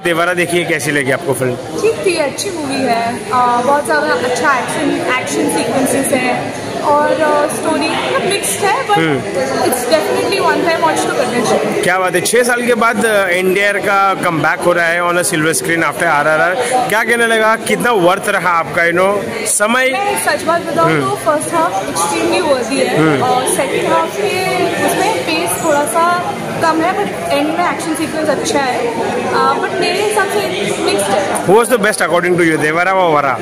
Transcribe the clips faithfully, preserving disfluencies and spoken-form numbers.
देवरा देखिए, कैसी लगी आपको फिल्म? ठीक थी, अच्छी मूवी है। आ, बहुत ज़्यादा अच्छा एक्शन एक्शन सीक्वेंसेस है और स्टोरी मिक्स्ड है, but it's definitely one time watch तो करना चाहिए। क्या बात है, छह साल के बाद एनडीआर का कमबैक हो रहा है on a silver screen after RRR. क्या कहने लगा, कितना वर्थ रहा आपका यू नो समय? मैं सच बात बताऊँ तो फर्स्ट हाफ एक्सट्रीमली वर्दी है और सेकंड हाफ में उसमें पेस थोड़ा सा कम है, बट एंड में एक्शन सीक्वेंस अच्छा है, बट मेरे हिसाब से मिक्स्ड है। Who was the best according to you, Devara or वरा?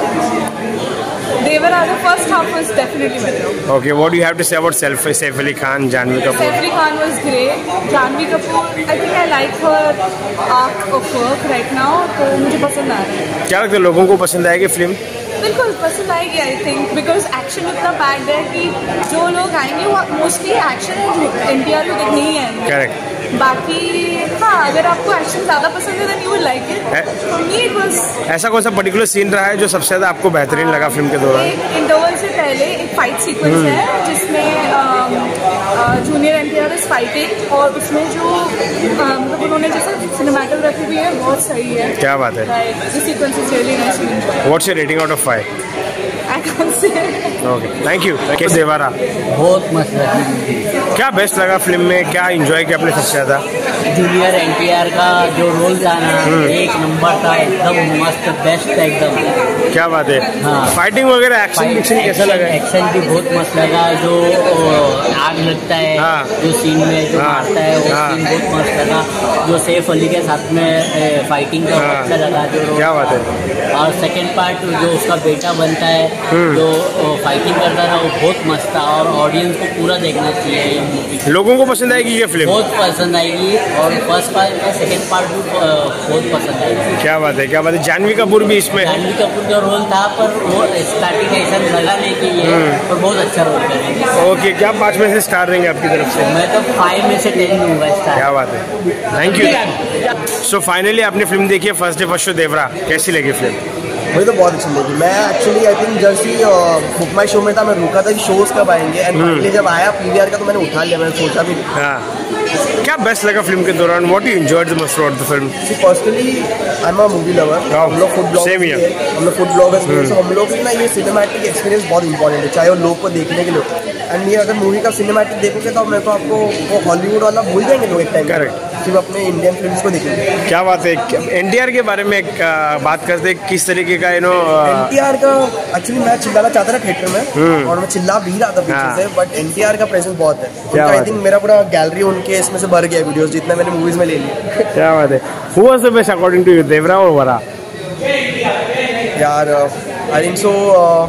देवरा, the first half was definitely better. Okay, what do you have to say about Saif Saif Ali Khan, Janhvi Kapoor? Saif Ali Khan was great. Janhvi Kapoor, I think I like her arc of work right now, तो मुझे पसंद आ रहा है। क्या लगता है लोगों को पसंद आएगी फिल्म? बिल्कुल पसंद आएगी आई थिंक, बिकॉज एक्शन इतना पैक्ड है कि जो लोग आएंगे वो मोस्टली एक्शन है इंडिया में देखने ही आएंगे। करेक्ट। बाकी हाँ, अगर आपको एक्शन ज़्यादा पसंद है then you will like it. For me it was. ऐसा कौन सा पर्टिकुलर सीन रहा है जो सबसे ज़्यादा आपको बेहतरीन लगा फिल्म के दौरान? एक इंटरवल से पहले एक फाइट सीक्वेंस है जिसमें जूनियर एनटीआर इज फाइटिंग और उसमें जो मतलब उन्होंने जैसे सिनेमेटोग्राफी भी है बहुत सही है। क्या बात है, this sequence is really nice. What's your rating out of five? I can't say. Okay, thank you. Devara बहुत मस्त लगी। क्या बेस्ट लगा फिल्म में, क्या एंजॉय किया आपने सबसे ज्यादा? जूनियर एनटीआर का जो रोल था ना, एक नंबर था, एकदम मस्त बेस्ट था एकदम। क्या बात है। हाँ, फाइटिंग वगैरह एक्शन एक्शन कैसा लगा? एक्शन भी बहुत मस्त लगा, जो आग लगता है हाँ, जो सीन में जो हाँ, मारता है वो हाँ, सीन बहुत मस्त लगा। जो सैफ अली के साथ में फाइटिंग का हाँ, अच्छा लगा जो। क्या बात है। और सेकंड पार्ट जो उसका बेटा बनता है जो फाइटिंग करता था वो बहुत मस्त था और ऑडियंस को पूरा देखना चाहिए ये मूवी। लोगों को पसंद आएगी ये फिल्म? बहुत पसंद आएगी और फर्स्ट पार्ट और सेकंड पार्ट भी बहुत पसंद आएगी। क्या बात है, क्या बात है। जानवी कपूर भी इसमें? जानवी कपूर का रोल था पर वो स्टार्टिंग ऐसा लगा नहीं कि ये और बहुत अच्छा रोल करेंगे। ओके, क्या पाँच में से स्टार देंगे आपकी तरफ से? मैं तो फाइव में से टेन दूंगा स्टार। क्या बात है, थैंक यू। सो फाइनली आपने फिल्म देखी है first day first show Devara, कैसी लगी फिल्म? मुझे तो बहुत अच्छी लगी। मैं एक्चुअली आई थिंक जैसे ही बुक माई शो में था मैं रुका था कि शोज कब आएंगे एंड फाइनली जब आया पीवीआर का तो मैंने उठा लिया, मैंने सोचा भी नहीं। हाँ, क्या बेस्ट लगा फिल्म के दौरान? What you enjoyed the most through the film? Personally I am a movie lover. हम लोग फूड ब्लॉगर्स हैं, हम लोग फूड ब्लॉगर्स हैं, तो हम लोग ना ये सिनेमैटिक एक्सपीरियंस बहुत इंपॉर्टेंट है, चाहे वो लोग को देखने के लिए। एंड ये अगर मूवी का सिनेमैटिक देखोगे तो मैं तो आपको वो हॉलीवुड वाला भूल जाएंगे लोग एक टाइम। करेक्ट। सिर्फ अपने इंडियन फिल्म्स को देखेंगे। क्या बात है। एनटीआर के बारे में एक बात करते हैं, किस तरीके का यू नो एनटीआर का एक्चुअली मैं चिल्लाना चाहता था थिएटर में और मैं चिल्ला भी रहा था पीछे से, बट एनटीआर का प्रेजेंस बहुत है। आई थिंक मेरा पूरा गैलरी उनके इसमें से भर गया वीडियोस जितना मैंने मूवीज में ले लिया। क्या बात है। Who was the best according to you, Devara और वरा? यार I think so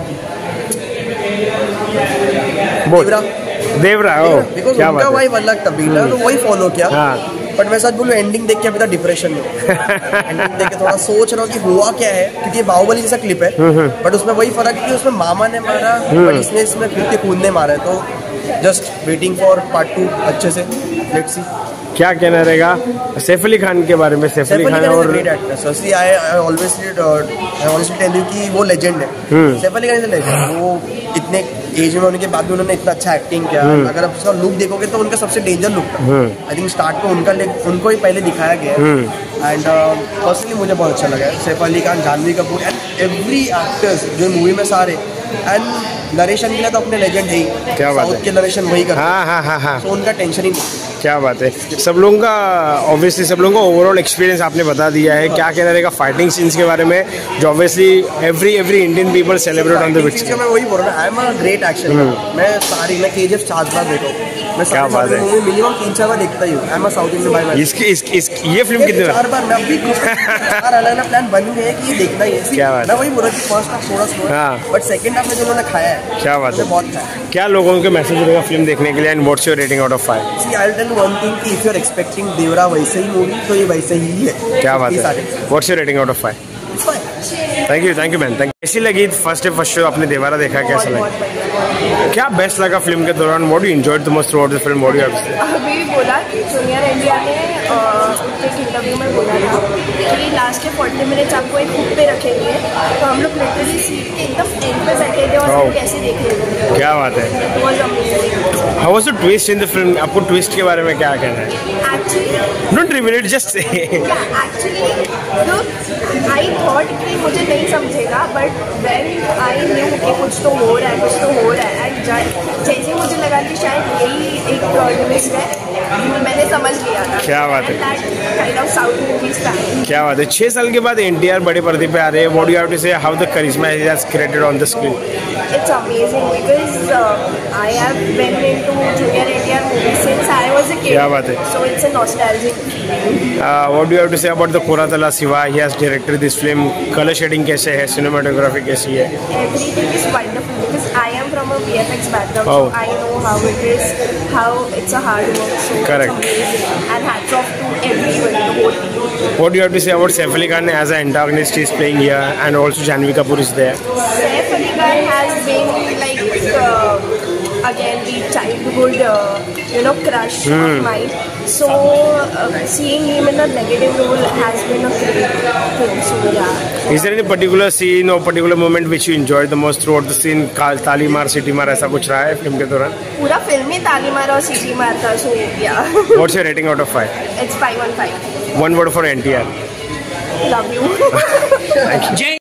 Devara. Devara O, because क्या उनका बात वाइब अलग था, बेटा तो वही फॉलो किया। हाँ। बट मैं सच बोलूं एंडिंग देख के अभी तक डिप्रेशन में एंडिंग देख के थोड़ा सोच रहा हूँ कि हुआ क्या है, क्योंकि बाहुबली जैसा क्लिप है बट उसमें वही फर्क है कि उसमें मामा ने मारा बट इसने इसमें खुद के खून ने मारा है। तो just waiting for part two अच्छे से, लेट्स सी। क्या कहना रहेगा सैफ अली खान के बारे में? सैफ अली खान और great actor sir, I always honestly tell you कि वो लेजेंड है। Saif Ali Khan is a legend. वो इतने एज में होने के बाद भी उन्होंने इतना अच्छा एक्टिंग किया। अगर आप उसका लुक देखोगे तो उनका सबसे डेंजर लुक था। आई थिंक स्टार्ट में उनका उनको ही पहले दिखाया गया है एंड पर्सनली मुझे बहुत अच्छा लगा। Saif Ali Khan, Janhvi Kapoor and every actors जो मूवी में सारे, एंड नरेशन के लिए तो अपने लेजेंड है ही। क्या बात है, के नरेशन वही करते हैं। हाँ हाँ हाँ हाँ, तो उनका टेंशन ही नहीं। क्या बात है। सब लोगों का ऑब्वियसली सब लोगों का ओवरऑल एक्सपीरियंस आपने बता दिया है। क्या कहना रहेगा फाइटिंग सीन्स के बारे में जो obviously every every Indian people celebrate on the big screen? मैं वही बोल रहा हूँ, I am a great action. मैं सारी मैं केजीएफ चार बार देखा हूँ। मैं क्या बात है, मूवी मिनिमम तीन चार बार देखता ही हूँ। I am a South Indian by इसकी इसकी इस ये फिल्म कितने चार बार मैं अभी चार अलग अलग प्लान बन गए कि ये देखना ही है। क्या बात मैं वही बोल रहा कि फर्स्ट हाफ थोड़ा स्लो है बट सेकंड हाफ में जो उन्होंने खाया है क्या बात है, बहुत खाया। क्या लोगों के मैसेज रहेगा फिल्म देखने के लिए and what's your rating out of five? See I will tell one thing कि if you are expecting Devara वैसे ही मूवी तो ये वैसे ही है। क्या बात है। What's your rating out of five? Thank you thank you man. Thank. कैसी लगी फर्स्ट डे फर्स्ट शो आपने देवरा देखा, कैसा लगा? क्या बेस्ट लगा फिल्म के दौरान? What you enjoyed the most throughout the film? What you have to say? अभी बोला कि जूनियर इंडिया ने एक इंटरव्यू में बोला था कि लास्ट के फोर्टी मिनट्स आपको एक हुक पे रखेंगे, तो हम लोग लिटरली सीट के एकदम एंड पे बैठे थे और सब कैसे देख रहे थे। क्या बात है। How was the twist in the film? आपको ट्विस्ट के बारे में क्या कहना है? Actually don't reveal it, just say. Actually I thought कि मुझे नहीं समझेगा, बट व्हेन आई न्यू कि कुछ तो हो रहा है कुछ तो हो रहा है एंड जैसे मुझे लगा कि शायद यही एक ट्विस्ट है, मैंने समझ लिया था। क्या बात है, kind of South movies style. क्या बात है। छः साल के बाद एनटीआर बड़े पर्दे पे आ रहे हैं। What do you have to say how the charisma he has created on the screen? It's amazing because uh, I have been into Junior N T R movies since I was a kid. क्या बात है। So it's a nostalgic feeling. Uh, what do you have to say about the Koratala Siva? He has directed this film. Color shading कैसे है? Cinematography कैसी है? Everything is wonderful because I am from a V F X background, Oh. so I know how it is, how it's a hard work. So Correct. it's amazing. And hats off to everyone, the whole team. What do you have to say about Saif Ali Khan as an antagonist? He is playing here, and also Janhvi Kapoor is there. Saif Ali Khan has been like uh, again the childhood uh, you know crush Hmm. of mine. So uh, seeing him in a negative role has been a great thing. So yeah. Is there any particular scene or particular moment which you enjoyed the most throughout the scene? ताली मार सीटी मार ऐसा कुछ रहा है film के दौरान? पूरा फिल्म में ताली मार और सीटी मार था. So yeah. What's your rating out of five? It's five on five. One word for N T R. Love you. Thank you.